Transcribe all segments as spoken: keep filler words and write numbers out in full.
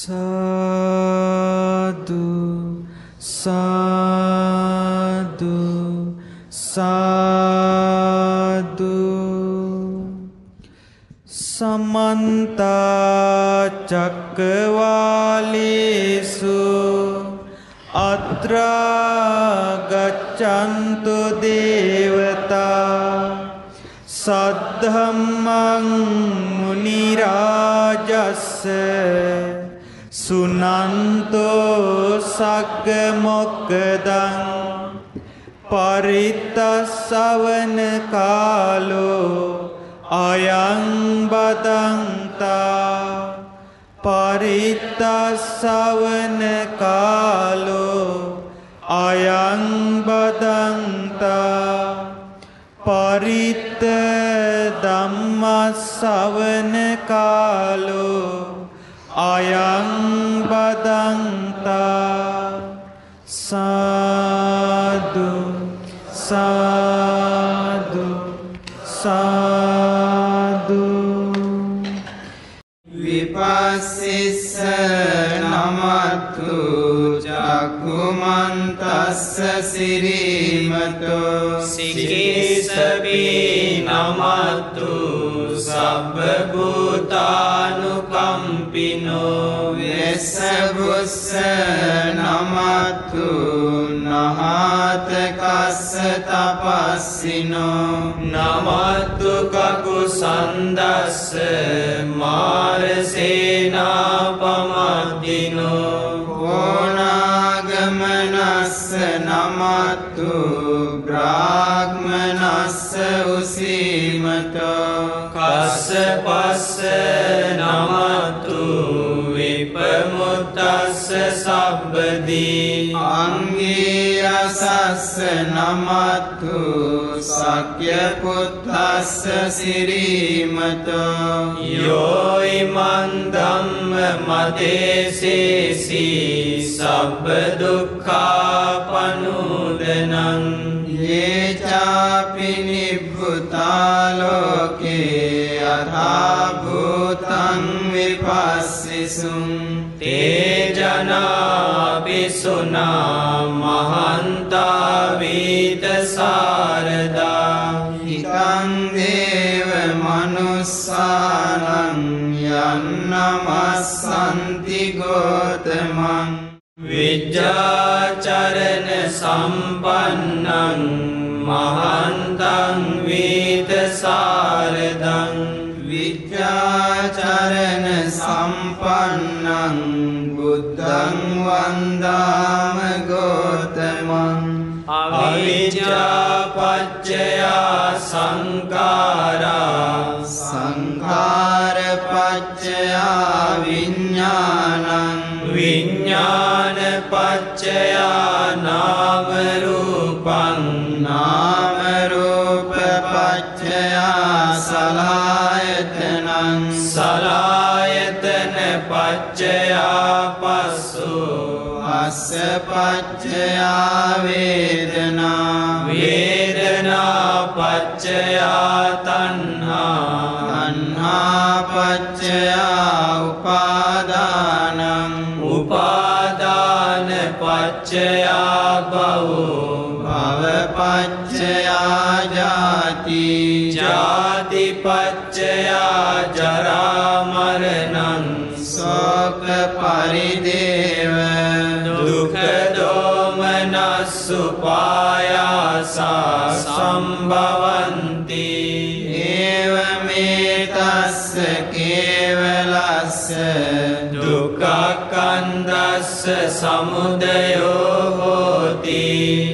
Sadhu, sadhu, sadhu. Samanta cakkavalesu atra gaccantu devata saddhammang munirajassa sunanto sagga mokkadang paritta savana kalo ayang badanta paritta savana kalo ayang badanta paritta dhamma savana kalo ayang badanta. Sadhu, sadhu, sadhu. Vipassissa namattu cakkumantassa sirimato sikisapi namattu sabba bhutanukampino vesabussa namattu nahatakassa tapassino namattu kakusandassa marasena pamadino konagamanassa namattu brahmanassa usimato kassapassa namattu vipamuttassa sabbadi angirasassa namattu sakyaputtassa sirimato yo iman dhamma madesesi sabba dukkha panudanan ye capi nibbutaloke atha bhutan vipassisum te jana bisuna mahanta vita sarada hitam deva manussanam yannamassanti gotamam vijjācarana sampannam mahantam vita saradam vijjācarana sampannam buddham vandāma gotamam avijjā paccaya saṅkhārā saṅkhāra paccaya viññānaṁ viññāna paccaya nāma rūpaṁ nāma rūpa paccaya salāyatanaṁ salāyatana paccaya passu passa paccaya vedana vedana paccaya tanhā tanhā paccaya upadānaṁ upadāna paccaya bhavo bhava paccaya jāti jāti paccaya jarā maranam soka parideva dukkha domanassu pāyāsā sambhavanti evametassa kevalassa dukkha kandassa samudayo hoti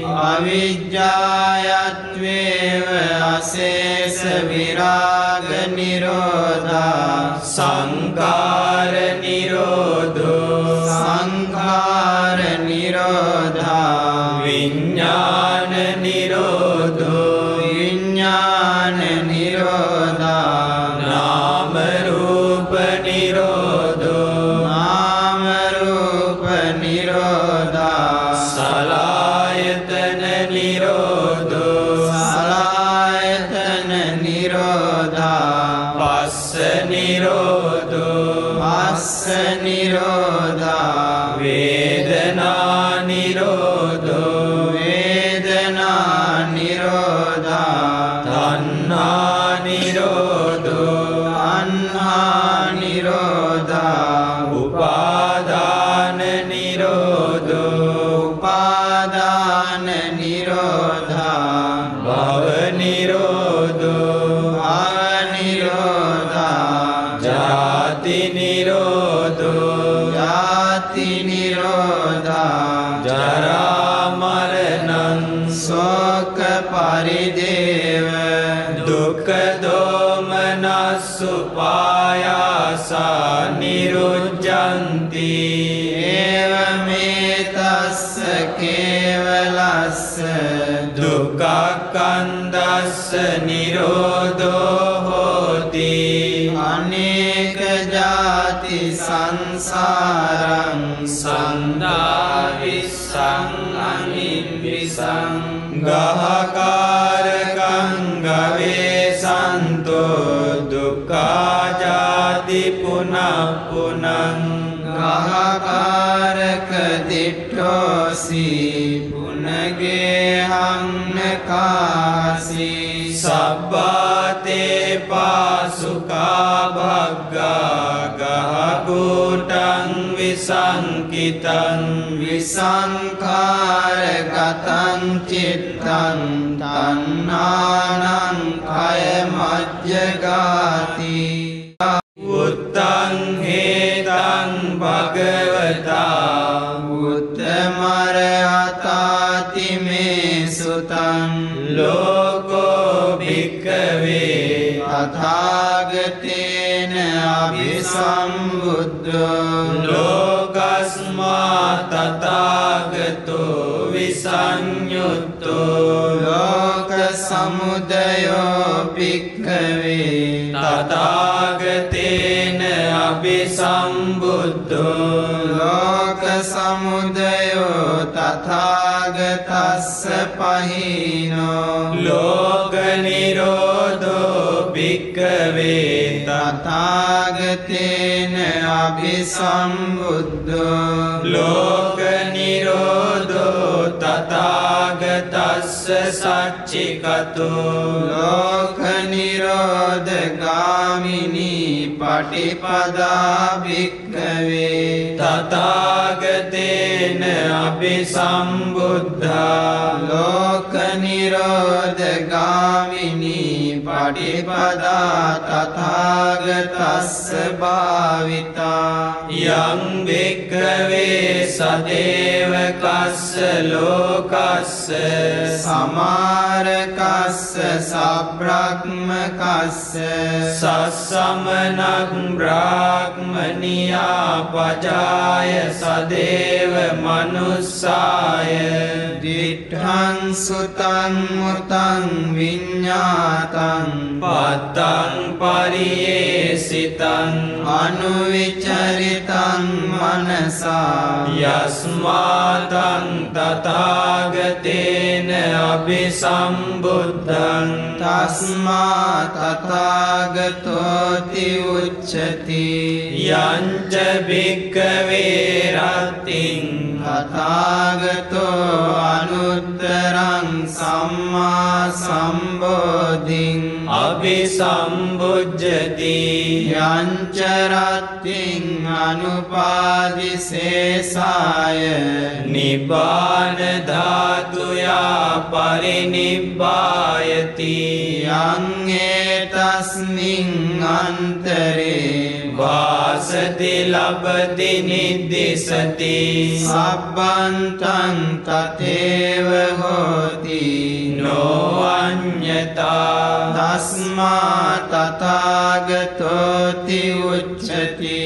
avijjāyatveva asesa viraga nirodha saṅkhāra nirodho saṅkhāra nirodha viññāna nirodho viññāna nirodha nāma rūpa nirodho nāma rūpa nirodha salāyatana nirodho salāyatana nirodha passa nirodho passa nirodha නිරෝධා උපාදාන නිරෝධෝ උපාදාන නිරෝධා භව නිරෝධෝ භව නිරෝධා ජාති නිරෝධෝ ජාති නිරෝධා ජරා මරණං ශෝක පරිදේව දුක්ඛ දෝමනස්සු පායාසා නිරුද්ධಂತಿ ඒවමේතස්ස කේවලස්ස දුක්ඛක්ඛන්දස්ස නිරෝධෝ හෝති අනේක ජාති සංසාරං සන්දාවිස්සං අනිබ්බිසං ගහකාරකං ගවේසන්තෝ දුක්ඛා ජාති පුනප්පුනං ගහකාරක දිට්ඨෝසි පුනගේහං නකාසි සබ්බාතේ පාසුකා භග්ගා ගහකුටං විසංකිතං විසංඛාරගතං චිත්තං තණ්හානං කය මජ්ජගාති උත්තං හේතං භගවතා උත්තමරහතාති මේ සුතං ලෝකෝ භික්ඛවේ තථාගතේන අභිසම්බුද්ධෝ ලෝකස්මා තථාගතෝ විසඤ්ඤුත්තෝ ලෝක සමුදයෝ භික්ඛවේ තථාගතේන අභිසම්බුද්ධෝ ලෝක සමුදයෝ තථාගතස්ස පහිනෝ ලෝක නිරෝධෝ භික්ඛවේ තථාගතේන අභිසම්බුද්ධෝ ලෝක නිරෝධෝ තථාගතස්ස සච්චිකතෝ ලෝක නිරෝධ ගාමිනී පටිපදා භික්ඛවේ තථාගතේන අභිසම්බුද්ධා ලෝක නිරෝධ ගාමිනී පටිපදා තථාගතස්ස භාවිතා යං භික්ඛවේ සදේවකස්ස ලෝකස්ස සමාරකස්ස සබ්‍රක්මකස්ස සස්සමනක් බ්‍රාහ්මනියා පජාය සදේව මනුස්සාය දිඨං සුතං මුතං විඤ්ඤාතං පත්තං පරියේසිතං අනුවිචරිතං මනසා යස්මාතං තථාගතේන අභිසම්බුද්ධං තස්මා තථාගතෝති උච්චති යංච භික්ඛවේ රත්තිං තථාගතෝ අනුත්තරං සම්මා සම්බෝධිං අභිසම්බුද්ධති යංච රත්තිං අනුපාදිසේසාය නිබ්බාන ධාතුයා පරිනිබ්බායති යං ඒතස්මින් අන්තරේ වාසති ලබති නිද්දිසති සබ්බන්තං තතේව හෝති නෝ අඤ්ඤතා තස්මා තථාගතෝති උච්චති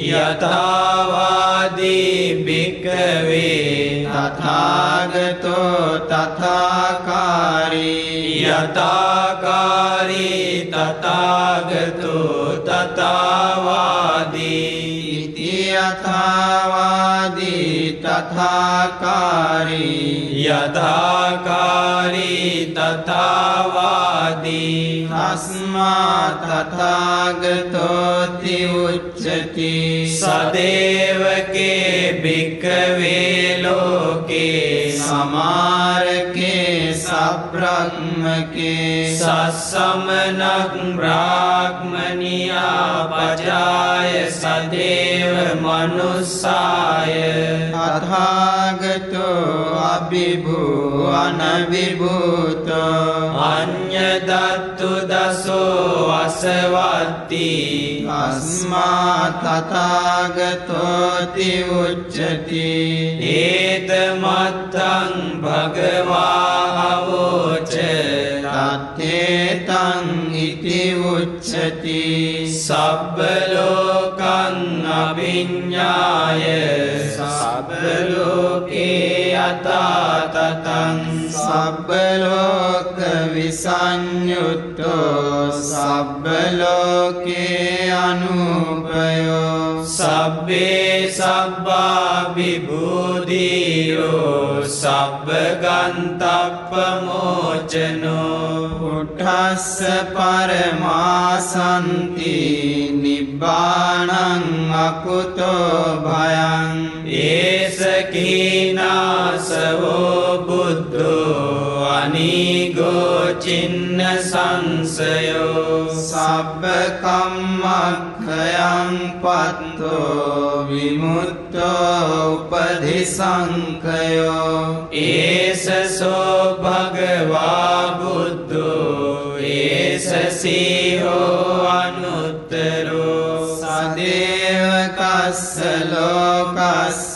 යථාවාදී භික්ඛවේ තථාගතෝ තථාකාරී යථාකාරී තථාගතෝ තථාවාදී ඉති යථාවාදී තථාකාරී යථාකාරී තථාවාදී තස්මා තථාගතෝති උච්චති සදේවකේ භික්ඛවේ ලෝකේ සමාරකේ සබ්‍රක්මකේ සස්සමනක් බ්‍රාහ්මනියා පජාය සදේව මනුස්සාය තථාගතෝ අභිභූ අනවිභූතෝ අඤ්ඤදත්තු දසෝ අසවත්ති අස්මා තථාගතෝති උච්චති ඒතමත්තං භගවා අවෝච තත්තේතං ඉති උච්චති සබ්බ ලෝකං අභිඤ්ඤාය සබ්බ ලෝකේ යථා තතං සබ්බ ලෝක විසඤ්ඤුත්තෝ සබ්බ ලෝකේ අනුපයෝ සබ්බේ සබ්බා විභූතියෝ සබ්බ ගන්තප්ප මෝචනෝ උඨස්ස පරමාසන්ති නිබ්බාණං අකුතෝ භයං ඒස කීනාසවෝ බුද්ධෝ අනීගෝ චින්න සංසයෝ සබ්බ කම්මක්ඛයං පත්තෝ විමුක්තෝ උපධිසංඛයෝ ඒසසෝ භගවා බුද්ධෝ ඒස සීහෝ අනුත්තරෝ සදේව කස්ස ලෝකස්ස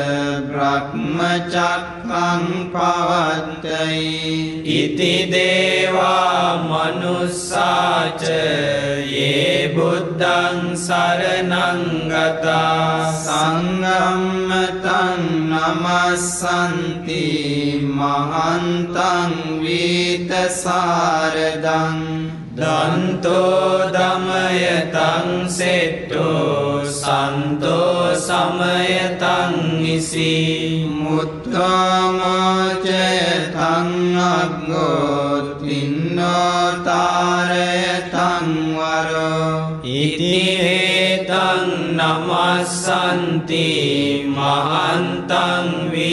බ්‍රහ්මචක්ඛං පවත්තයි ඉති දේවා මනුස්සාච යේ බුද්ධං සරණං ගතා සංගම්මතං නමස්සන්ති මහන්තං වීතසාරදං දන්තෝ දමයතං සෙට්ටෝ සන්තෝ සමයතං ඉසි මුත්තෝ මෝචයතං අග්ගෝ තින්නෝ තාරයතං වරෝ ඉති හේතං නමස්සන්ති මහන්තං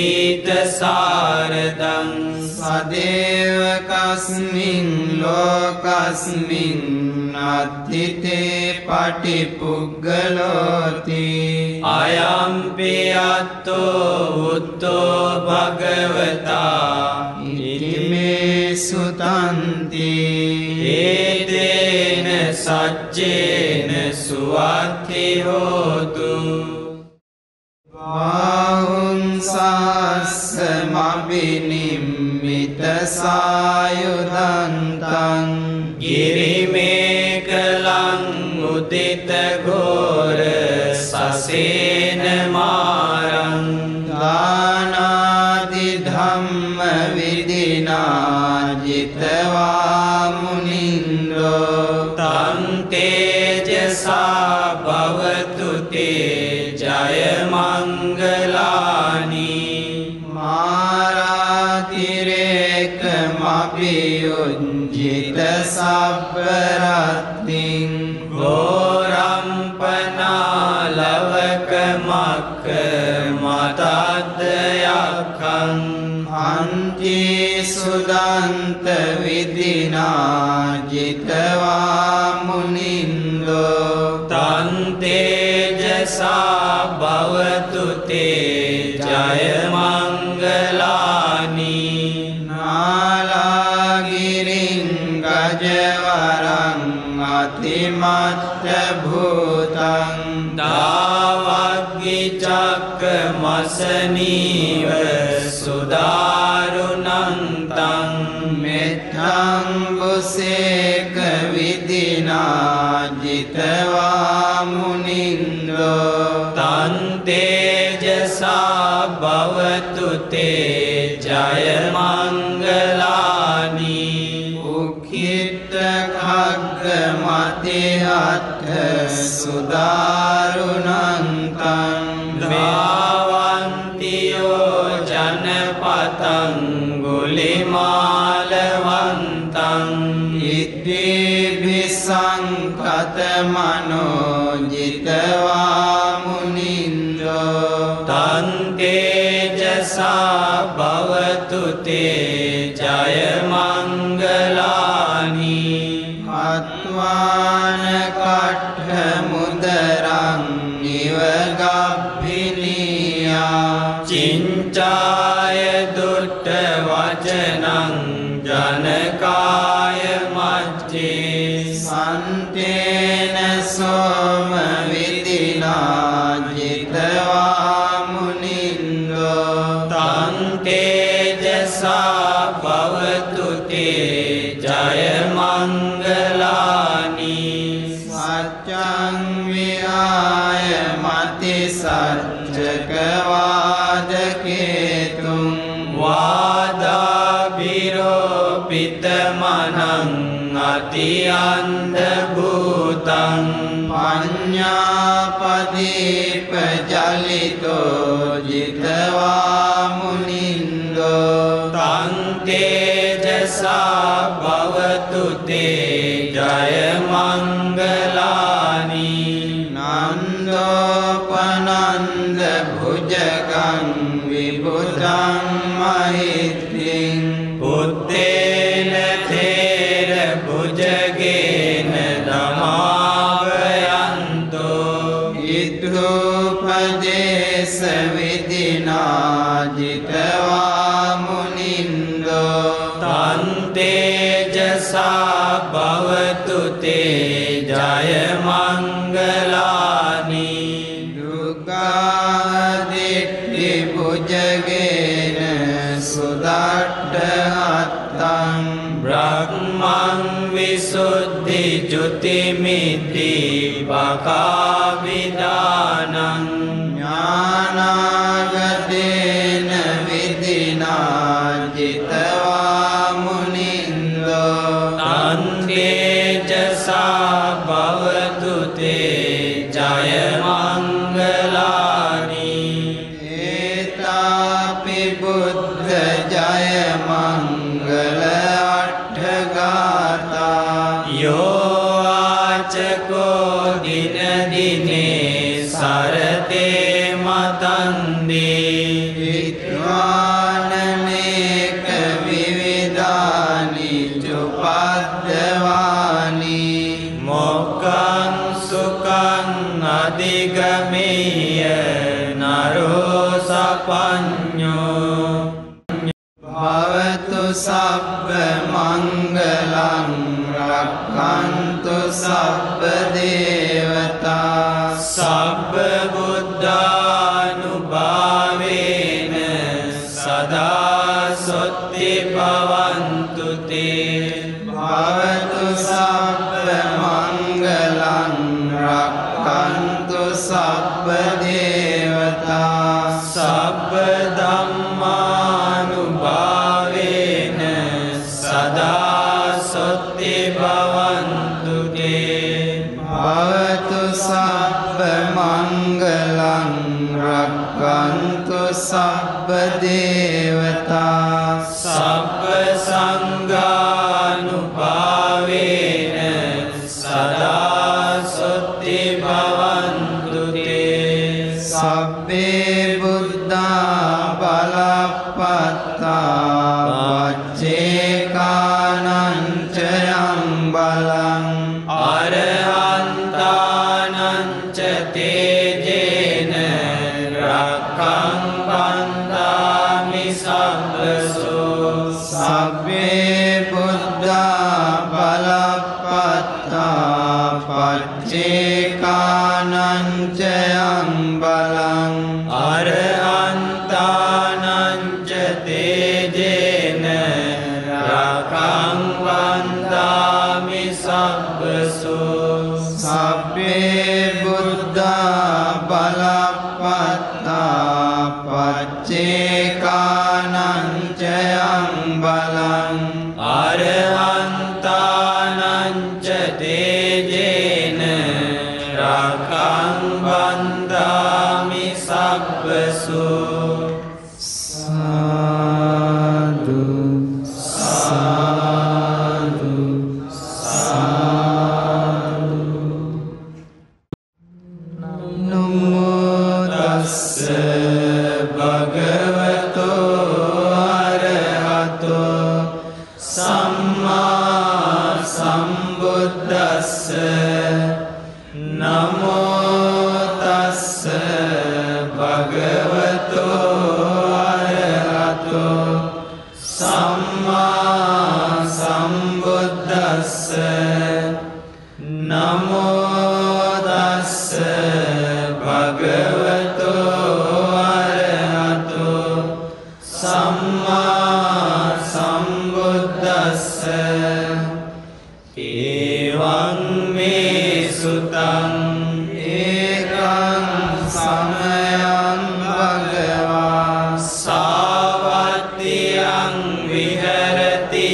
වීතසාරදං සදේව කස්මින් ලෝකස්මින් අත්ථිතේ පටිපුග්ගලෝති අයම්පි අත්තෝ උත්තෝ භගවතා ඉතිමේ සුතන්ති ඒතේන සච්චේන සුවත්ති හෝතු වාහුං සාස්ස මබිනිම්මිත සායුධන්තං ගිරිමේකලං උදිත ගෝර සසේන මාරං දානාදි ධම්ම විදිනා ජිතවා මුනින්දෝ තං තේජසා භවතු තේ ජය මංගලානි මාරාතිරේක මපියුංජිත සබ්බරත්තිං ගෝරම්පනාලවක මක්ක මතද්දයක්ඛං අන්ති සුදන්ත විදිනා ජිතවා මුනින්දෝ තං තේජසා භවතු තේ ජය මංගලානි නාලාගිරින් ගජවරං අතිමත්ත භූතං දාවග්ගි චක්ක මසනීව සුදාරුණං තං මෙත්තං බුසේක විදිනා ජිතවා මුනින්දෝ තං තේජසා භවතු තේ ජය මංගලානි උක්ඛිත khagga මතිහත් සුදාරුණං තං දාවන්තියෝ ජනපතං ගුලිමාලවන්තං ඉද්දේභි සංකත මනෝ ජිතවා මුනින්දෝ තං තේජසා භවතු තේ ජය මංගලානි අත්වාන කට්ඨ මුදරං චාය දුට්ඨ වචනං ජනකාය මච්චේ සන්තේන සෝම විදිනා ජිතවා මුනින්දෝ තං තේජසා භවතු තේ ජය මංගලානි සච්ඡං විහාය මති සච්චක වාදකේතුං වාදාභිරෝපිතමනං අති අන්ධ භූතං පඤ්ඤාපදීප ජලිතෝ ජිතවා මුනින්දෝ තං තේජසා භවතු තේ ජය මංගලානි නන්දෝපනන්ද භුජගං විබුධං මහිත්‍තිං බුද්දේන තේර භුජගේන දමාවයන්තෝ ඉද්ධූපදේශ විදිනා ජිතවා මුනින්දෝ තං තේජසා භවතු තේ ජය මංගලානි දුක්ඛාදිට්ඨි භුජගේන සුදට්ඨහත්තං බ්‍රහ්මං විසුද්ධි ජුතිමිති බකාවිදානං ඥානාගතේන විදිනා ජිතවා මුනින්දෝ තං තේජසා භවතු තේ ජය මංගලානි ඒතාපි බුද්ධ ජය මංගල අට්ඨගාථා යෝ ආචකෝ දින දිනේ සරතේ මතන්දී විද්වානනේක විවිධානි චුපද්දවානි මොක්ඛං සුඛං අධිගමීය නරෝ සපඤ්ඤෝ භවතු සබ්බ මංගලං රක්ඛන්තු සබ්බ දේවතා සබ්බ බුද්ධානුභාවේන සදා සොත්ති භවන්තු තේ භවතු සබ්බ මංගලං රක්ඛන්තු සබ්බ දේවතා සබ්බ ධම්මානුභාවේන සදා සොත්ති භවන්තු තේ භවතු සබ්බ මංගලං රක්ඛන්තු සබ්බ දේවතා සබ්බ සංඝානුභාවේන සදා සොත්ති භවන්තු තේ සබ්බේ බුද්ධා බලප්පත්තා වච්චේකානං චයං බලං අරහන්තානං ච තේජේන රක්ඛං බන්දාමි සබ්බසෝ සබ්බේ බුද්ධා බලප්පත්තා පච්චේකානං චයං බලං අරහන්තානං ච තේජේන රක්ඛං බන්දාමි සබ්බසෝ සබ්බේ බුද්ධා බලප්පත්තා පච්චේකානං චයං බලං අරහන්තානං ච තේජේන රක්ඛං බන්දාමි සබ්බසෝ සාදු සාදු සාදු නමෝ තස්ස භගවතෝ අරහතෝ සම්මා සම්බුද්දස්ස නමෝ තස්ස භගවතෝ භගවතෝ අරහතෝ සම්මා සම්බුද්දස්ස එවං මේ සුතං ඒකං සමයං භගවා සාවත්තියං විහෙරති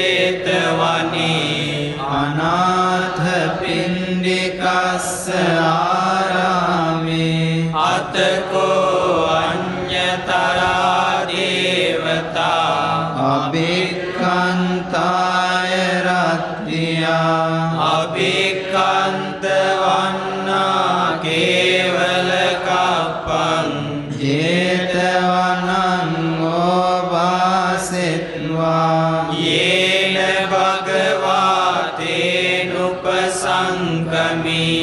제තවනේ අනාථ පිණ්ඩිකස්ස ආරාමේ අතකෝ අඤ්ඤතරා දේවතා අභික්ඛන්තාය රත්ත්‍යා අභික්ඛන්ත වන්නා කේවල කප්පං ජේතවනං ඕවාසෙත්වා යේන භගවා තේනුපසංකමි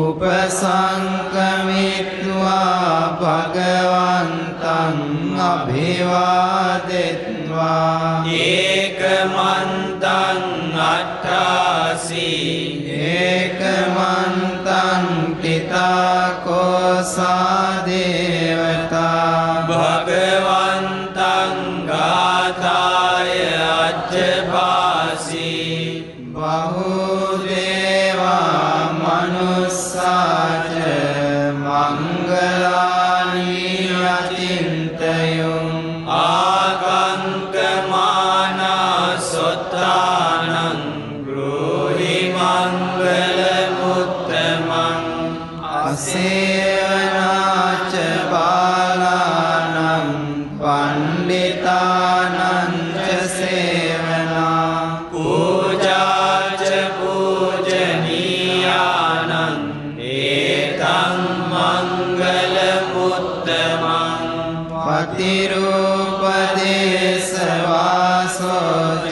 උපසංකමිත්වා භගවන්තං අභිවාදෙත්වා ඒකමන්තං අට්ඨාසී ඒකමන්තං පිතාකෝසා දේවතා භගවන්තං ගාථාය අජ්ජපාසී බහුදේවා මනුස්සාච මංගලානි අචින්තයුම් ආකංකමානා සොත්තානං ගෘහි මංගල මුත්තමං අසේවනාච බාලානං පණ්ඩිතානං ච සේවනා පූජාච පූජනීයානං ඒතං මංගල මුත්තමං පතිරූපදේශ වාසෝච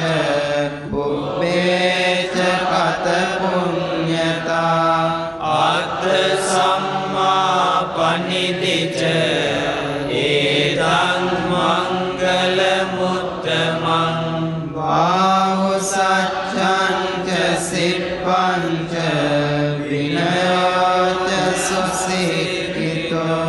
පුබ්බේච කත පුඤ්ඤතා අත්ථ සම්මා පනිදිච ඒතං මංගල මුත්තමං බාහු සච්ඡං ච සිප්පං ච විනයෝච සුසික්ඛිතෝ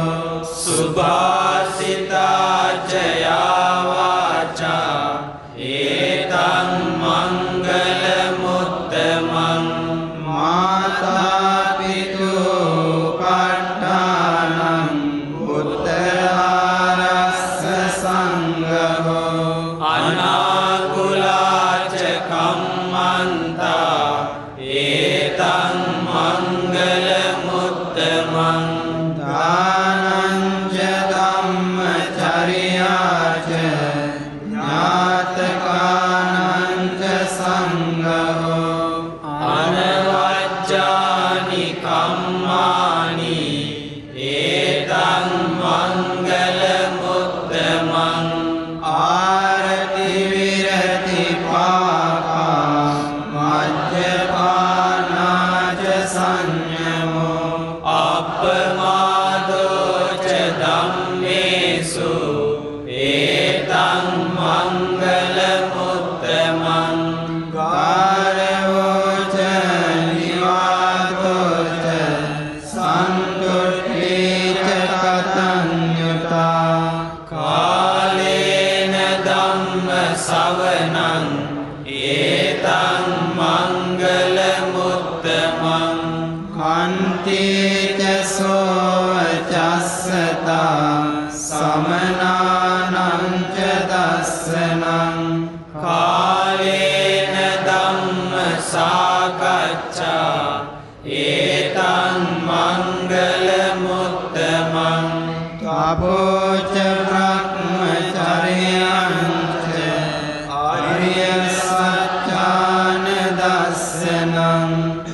සුභාසිතාච යාවාචා ඒතං මංගල මුත්තමං මාතා පිතු පට්ඨානං උත්තරාරස්ස සංඝෝ අනාකුලාච කම්මන්තා ඒතං මංගල මුත්තමං දානං ච ධම්මචර්යාච ඥාතකානං ච සංඝෝ අනවජ්ජානි කම්මානි ඒතං මංගල මුත්තමං ආරති විරති පාපා මජ්ජපානාච සංයමෝ අප්පමාදෝච ධම්මේසු ඒතං මංගල මුත්තමං ගාරවෝච නිවාතෝච සන්තුට්ඨීච කතඤ්ඤුතා කාලේන ධම්ම සවනං ඒතං මංගල මුත්තමං කන්තිච සෝචස්සතා සමනානං ච දස්සනං කාලේන ධම්ම සාකච්ඡා ඒතං මංගල මුත්තමං තපෝච බ්‍රහ්මචර්යං ච ආර්ය සත්‍යාන දස්සනං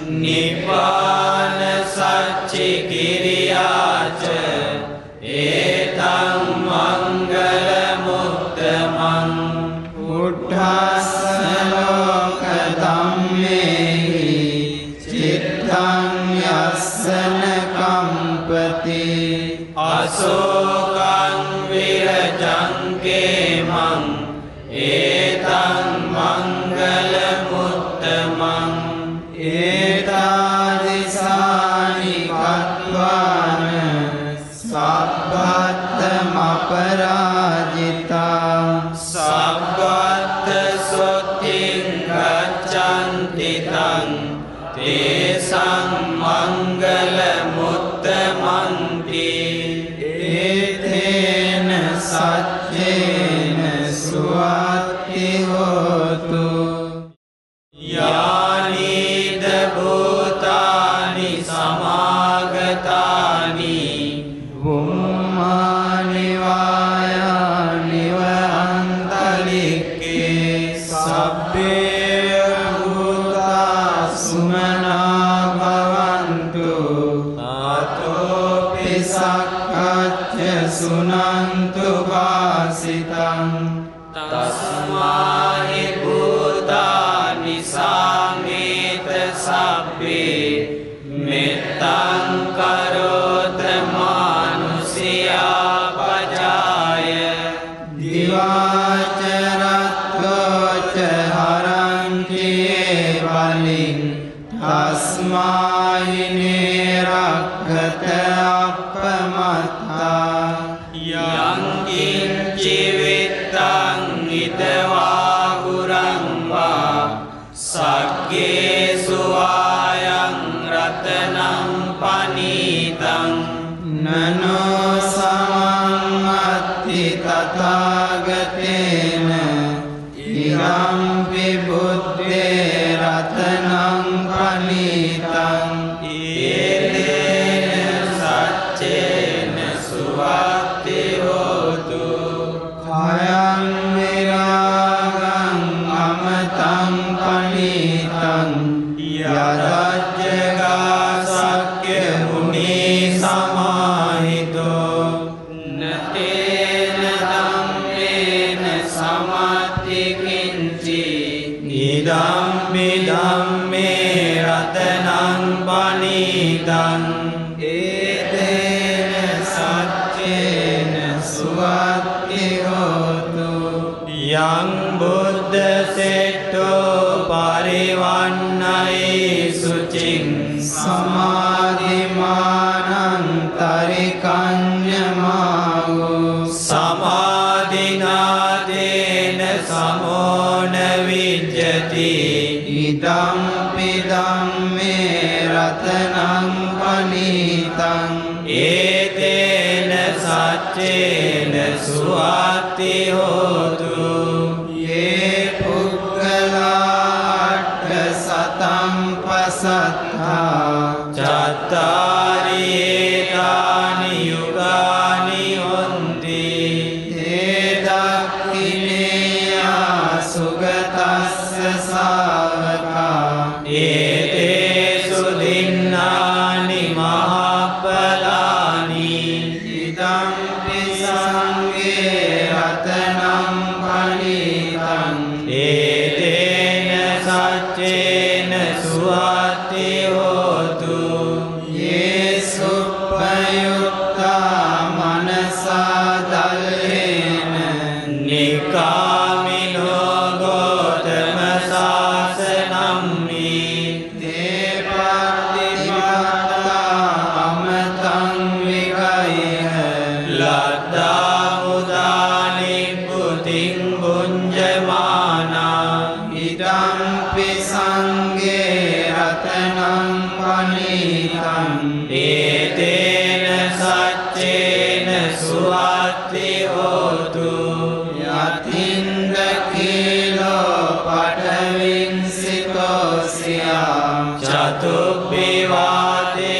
නිපාන සච්චි කිරියාච ඒතං මංගල මුත්තමං උද්ධස්ස ලෝක ධම්මේහි චිත්තං යස්සන කම්පති අශෝකං විරජං කේමං ඒතං මංගල මුත්තමං ඒතාදිසානි කତ୍වාන සබ්බත්තමපරාජිතා සබ්බත්ත සොත්තිං ගච්ඡන්ති තං තේසං මංගල මුත්තමන්ති ඒතේන සච්චේන සුවත්ති හෝතු යානිද භූතානි සමාගතානි වුම්මානි වායානිව අන්තරික්කේ සබ්බේ භූතා සුමනා භවන්තු ආතෝ පිසක්ඛච්ච සුනන්තු වාසිතං තස්මාහි භූතානි සාමේත සබ්බේ මෙත්තං කරෝත මානුසියා පජාය දිවාචරත්වෝච හරංකියේ බලින් තස්මාහිනේ රක්ඛත අප්පමත්තා යං කිංචි විත්තං ඉදවා ගුරං වා සග්ගේසු ආයං රතනං පනීතං නනෝ සමං අත්ති තථාගතේන ඉරම්පි බුද්දේ රතනං පනීතං ඒතේන සච්චේන සුවත්ති හෝතු khayam viragam amatang panitang yadajjaga sakya muni samahito නතේන ධම්මේන සමත්ති කිංචි idambi dhamme ratanang panitang etena saccena suwatti hotu yang buddha setto parivannai sucing samadhimanang tarikanyamahu samadhinadena samona vijjati idampi dhamme ratanang panitang etena saccena suwatti hotu ye puggala atta satam pasattha chattari etani yugani honti edakkineya sugatassa savaka etesu dinnani mahapalani idampi sange ratanam panitang etena saccena suwatti hotu ye suppayutta manasa dalhena nikamino gotama sasanammi depardipatta amatang vikaiha ladda mudani puting bunjamana idampi sange ratanam panitang etena saccena suwatti hotu yatinda kilo patavin sitosiyam chatubhivate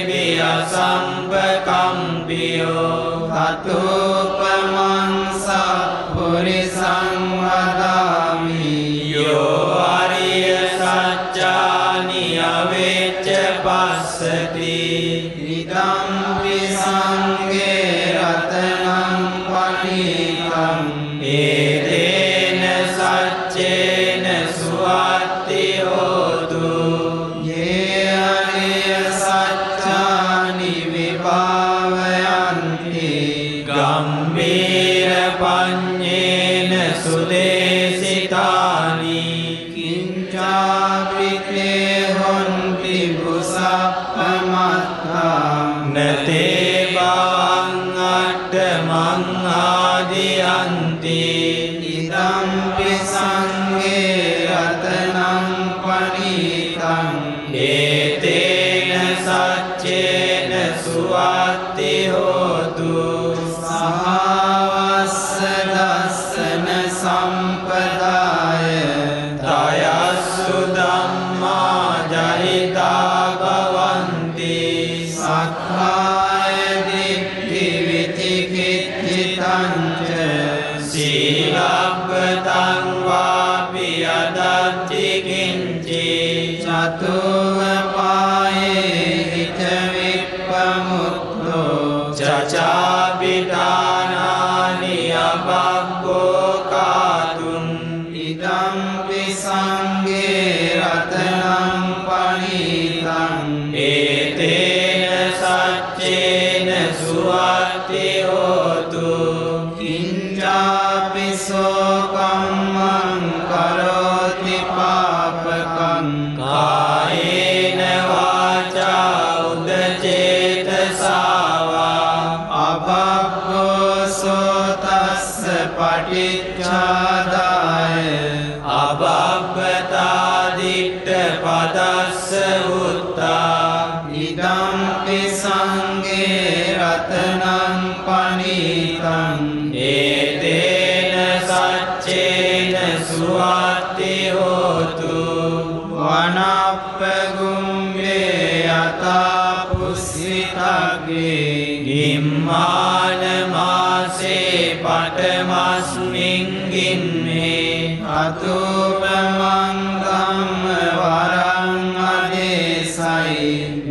biyasampakampiyo tatupamang sappurisaṁ vadami yo ariya saccani avecca passati idampi sange ratanam panitang etena saccena suwatti hotu ye ariya saccani vibhavayanti gambhira panyena sudesitani kinchapite honti busappamatha nate bhavang හෝතු සහවස්ස දස්සන සම්පදාය තයස්සු ධම්මා ජහිතා භවන්ති සක්කාය දිට්ඨි විචිකිච්ඡිතං ච සීලබ්බතං වාපි අදත්ති කිංචි චතුව පායේ හිත විප්පමුත්තෝ චචාපිතානානි අබග්ගෝ කාතුම් ඉදම්පි සංඝේ රතනං පණීතං ඒතේන සච්චේන සුවත්ති හෝතු කිංචාපි සෝ කම්මං කරෝති පාපකං කායේන වාචා උදචේතසාවා අබග්ගෝ සෝතස්ස පටිච්චාදාය අබබ්බතා දිට්ඨ පදස්ස උත්තා ඉදම්පි සංඝේ රතනං පණීතං ඒතේන සච්චේන සුවත්ති හෝතු වනප්පගුම්මේ යතා පුස්සිතග්ගේ ගිම්මාන මාසේ පඨමස්මින් ගිම්මේ අතුපමං ධම්ම වරං අදේසයි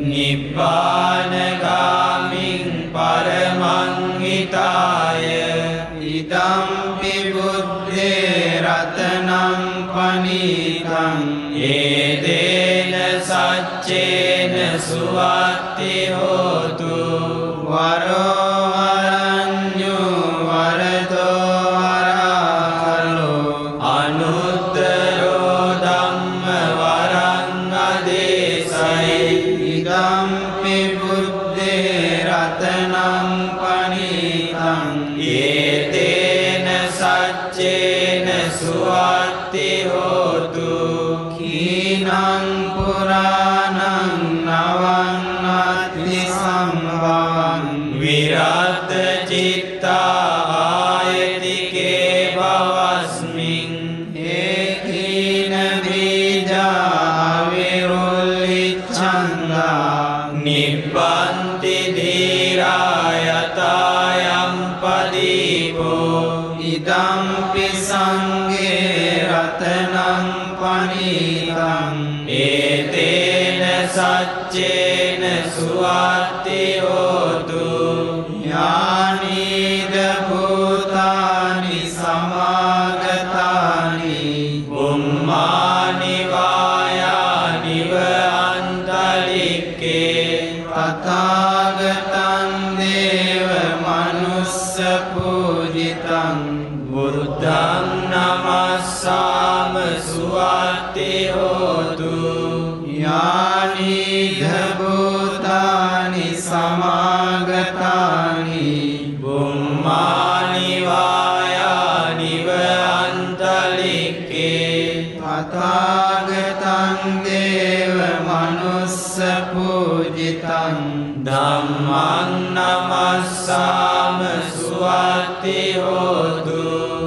නිබ්බානගාමින් පරමං හිතාය ඉදම්පි බුද්ධේ රතනං පණීතං ඒතේන සච්චේන සුවත්ති හෝතු වරෝ වරඤ්ඤෝ වරදෝ වරාලෝ අනුත්තරෝ ධම්ම වරං අදේසයි ඉදම්පි බුද්ධේ රතනං පණීතං ඒතේන සච්චේන සුවත්ති හෝතු කීනං පුරාණං නවං අත්ති සම්භවං විරත් චිත්තා ආයතිකේ භවස්මින් ඒකීන බීජා විරුල්ලිච්ඡන්දා නිබ්බන්ති ධීරායතායම් පදීපෝ ඉදම්පි සංඝේ රතනං පණීතං ඒතේන සච්චේන සුවත්ති හෝතු ඥානීද භූතානි සමාගතානි බුම්මානි වායානිව අන්තලික්කේ තථාගතං දේව මනුස්ස පූජිතං බුද්ධං නමස්සාම සුවත්ති හෝතු යානිධ භූතානි සමාගතානි බුම්මානි වායානිව අන්තලික්කේ තථාගතං දේව මනුස්ස පූජිතං ධම්මං නමස්සාම සුවත්ති හෝතු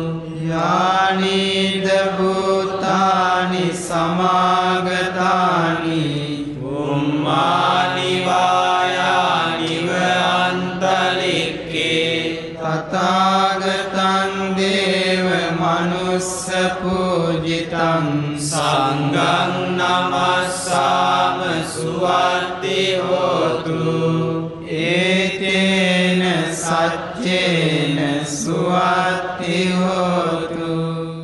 යානිද භූතානි සමාගතානි බුම්මානි වායානිව අන්තලික්කේ තථාගතං දේව මනුස්ස පූජිතං සංඝං නමස්සාම සුවත්ති හෝතු ඒතේන සච්චේන සුවත්ති හෝතු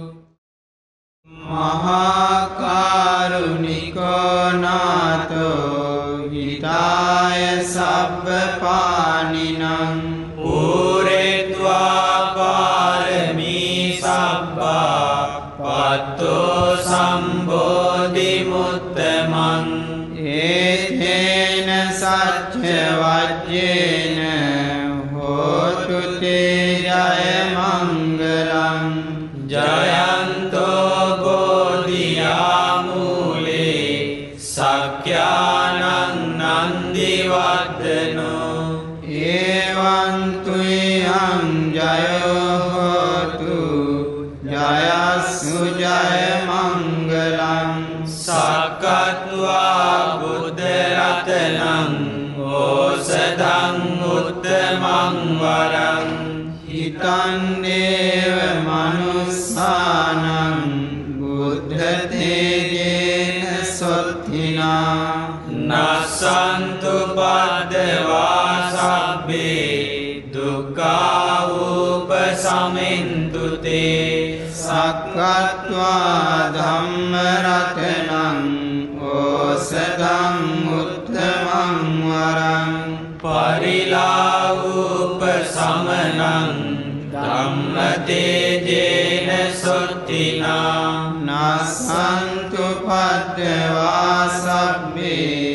මහා කරුණිකෝ නාතෝ හිතාය සබ්බ පානිනං පූරෙත්වා පාරමී සබ්බා පත්තෝ සම්බෝධි මුත්තමං ඒතේන සච්ච වජ්ජේන හෝතු තේ ජය මංගලං ජයන්තෝ බෝධියාමූලේ සක්ඛ්‍යානං නන්දිවර්ධනෝ ඒ භවන්තු යං ජයෝ හෝතු ජයස්සු ජය මංගලං සක්කත්වා බුද්ධ රතනං ඕසදං උත්තමං වරං හිතන්නේව මනුස්සානං බුද්ධ තේජේන සොත්තිනා නසන්තු පද්දවා සබ්බේ දුක්ඛා උපසමින්තු තේ සක්කත්වා ධම්ම රතනං ඕසදං උත්තමං වරං පරිලාවුපසමනං ධම්ම තේජේන සොත්තිනා නසන්තු පද්දවා සබ්බේ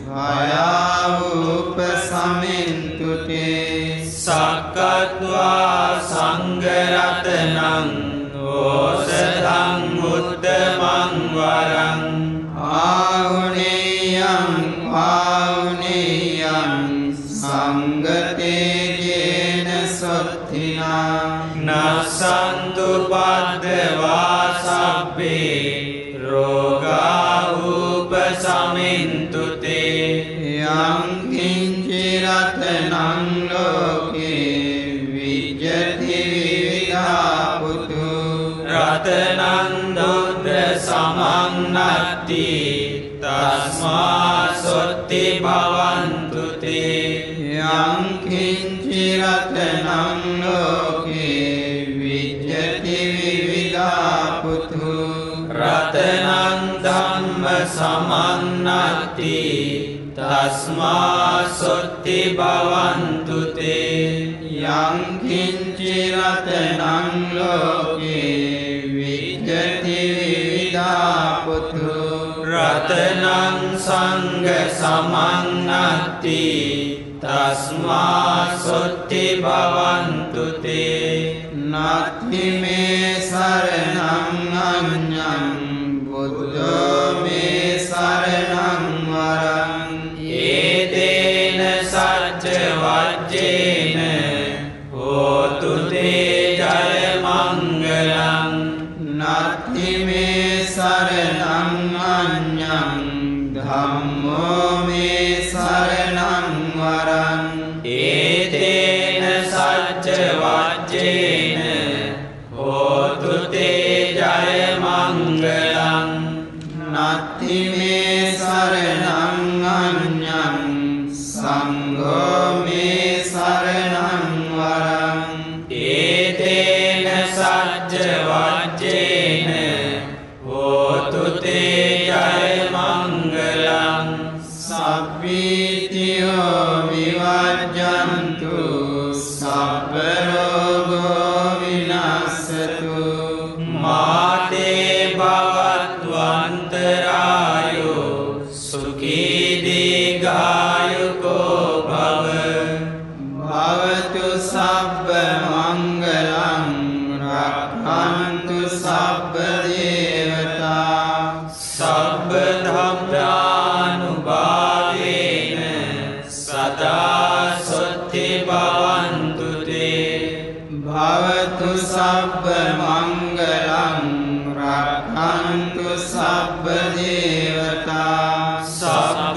භයාවුපසමින්තු තේ සක්කත්වා සංඝරතනං ඕසදං උත්තමං වරං ආහුනේයං ආහුනේයං සංගතේජේන සොත්තිනා නසන්තු පද්දවා සබ්බේ රෝගා උපසමින්තු තේ යං කිංචි රතනං ලෝකේ විජ්ජති විවිධා පුතු රතනං දුද්ද සමං නත්ති තස්මා සොත්ති භවන්තු තේ යං කිංචි රතනං ලෝකේ විජ්ජති විවිධා පුතු රතනං ධම්ම සමං නත්ති තස්මා සොත්ති භවන්තු තේ යං කිංචි රතනං ලෝකේ විජ්ජති විවිධා පුතු රතනං සංඝ සමං නත්ති තස්මා සොත්ති භවන්තු තේ නත්ති මේ සරණං අඤ්ඤං බුද්ධෝ මේ සරණං වරං ඒතේන සච්ච වජ්ජේන හෝතු තේ ජය මංගලං නත්ති මේ සරණං අඤ්ඤං ධම්මෝ මේ සරණං වරං ඒතේන සච්ච වජ්ජේන හෝතු තේ ජය මංගලං නත්ති මේ සරණං අඤ්ඤං සංඝෝ මේ සරණං වරං ඒතේන සච්ච වජ්ජේන හෝතු තේ ජය මංගලං සබ්බීතියෝ විවජ්ජන්තු සබ්බ රෝගෝ විනාශතු මාතේ භවත්වන්තරායෝ සුඛී දීඝායුකෝ භව භවතු සබ්බ මංගලං රක්ඛන්තු සබ්බ දේවතා සබ්බ ධම්මානුභාවේන සදා සොත්ති භවන්තු තේ භවතු සබ්බ මංගලං රක්ඛන්තු සබ්බ දේවතා සබ්බ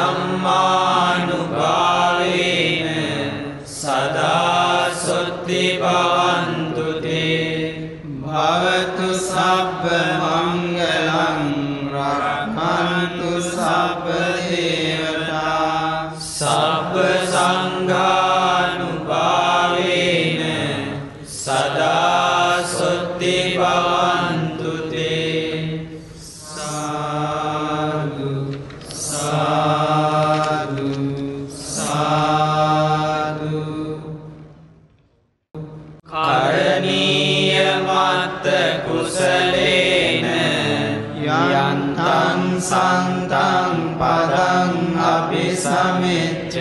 ධම්මානුභාවේන සදා සොත්ති භවන්තු තේ භවතු සබ්බ මංගලං රක්ඛන්තු සබ්බ දේවතා සබ්බ සංඝානුභාවේන සදා සොත්ති භවන්තු තේ සාදු සාදු සාදු කරණීය මත්ත කුසලේන යන්තං සන්තං පදං අபிසමෙච්ච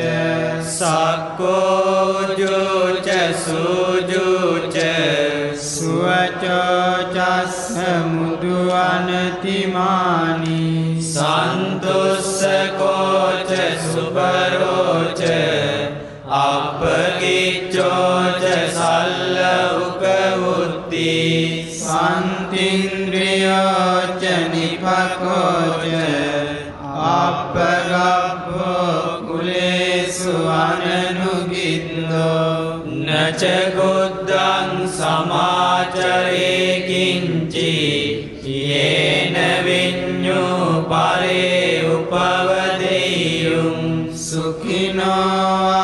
සක්කෝ ජෝච සූජෝච සුවචෝ චස්ස මුදුවනතිමානි සන්තුස්සකෝච සුබරෝච අපගේ පටිච්චෝච සල්ල උපවුත්ති සන්තින්ද්‍රියෝච නිපකෝච අපගබ්බෝ කුලේසු අනනුගින්දෝ නච ගුද්ධං සමාචරේ කිංචි යේන විඤ්ඤෝ පරේ උපවදෙය්‍යුං සුඛිනෝ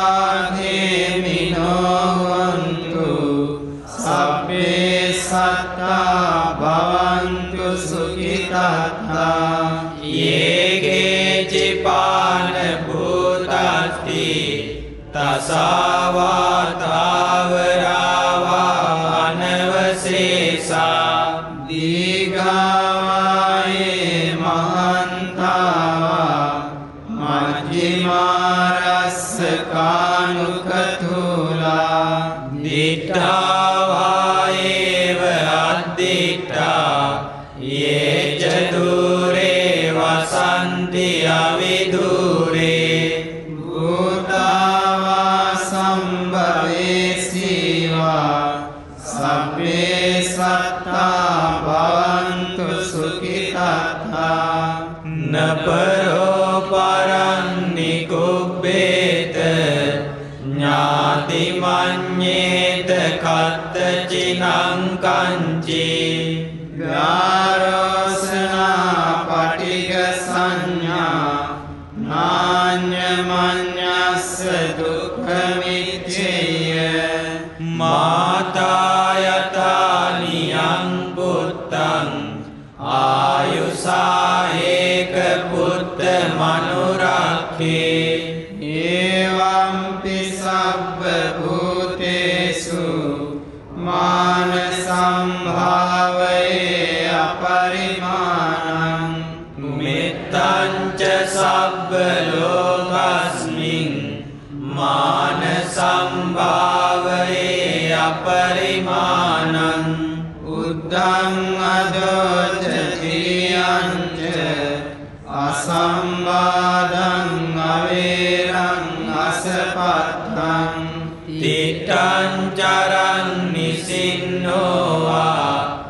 ආධේමිනෝ හොන්තු සබ්බේ සත්තා භවන්තු සුඛිතාත්තා යේකේචි පාන භූතස්ති තසාවාතාවරාවා අනවශේෂා දීඝායේ මහන්තාවා මජ්ජිමාරස්ස කානුකතුලා දිට්ඨාවායේව අද්දිට්ඨා යේච දුරේ වසන්ති අවිදුරේ භූතාවා සම්භවේසීවා සබ්බේ සත්තා භවන්තු සුඛිතාත්තා නපරෝ පරන්නිකුබ්බේත ඥාති මඤ්ඤේත කත්තචිනං කංචේ ගාරෝසනා පටිග සංඥා නාඤ්ඤමඤ්ඤස්ස දුක්ඛමිච්ඡේය මාතායතානියං පුත්තං ආයුසා ඒක පුත්ත මනුරක්ඛේ ඒවම්පි සබ්බ භූතේසු මාන සම්භාවයේ අපරිමාණං මෙත්තං ච සබ්බ ලෝකස්මින් මාන සම්භාවයේ අපරිමාණං උද්ධං අදෝචතියං ච අසම්බාධං අවේරං අසපත්තං තිට්ඨං චරං නිසින්නෝවා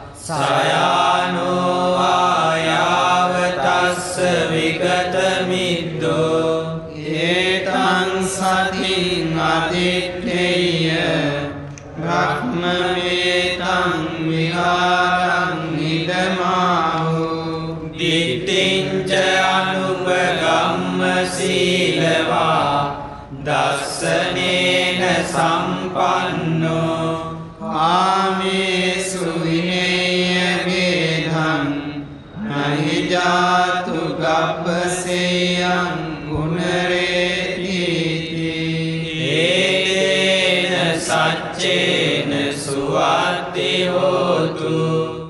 සයානෝවා යාවතස්ස විගත මිද්දෝ ඒතං සතින් අදිත්තේය බ්‍රහ්මමේතං විහාරං නිදමාහු දිට්ඨිං ච අනුපගම්ම සීලවා දස්සනේන සම්පන්නෝ ආමේසු විනේය ගේධං නහි ජාතු ගබ්බසේයං ගුණරේතිති ඒතේන සච්චේන සුවත්ති හෝතු